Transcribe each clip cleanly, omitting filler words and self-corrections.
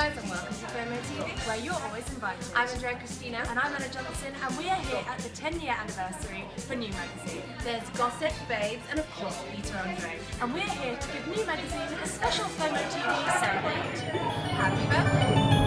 guys and welcome to FOMOtv, where you're always invited. I'm Andrea Kristina. And I'm Anna Johnson, and we are here at the 10-year anniversary for New Magazine. There's gossip, babes, and of course Peter Andre. And we're here to give New Magazine a special FOMOtv celebrate. Happy birthday!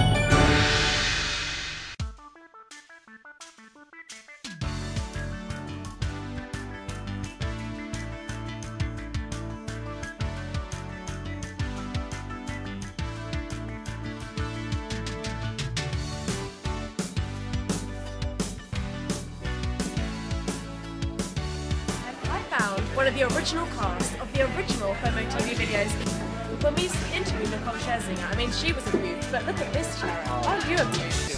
One of the original cast of the original FOMOtv videos. When we interviewed Nicole Scherzinger, I mean, she was a beaut, but look at this chair. Aren't you a beaut?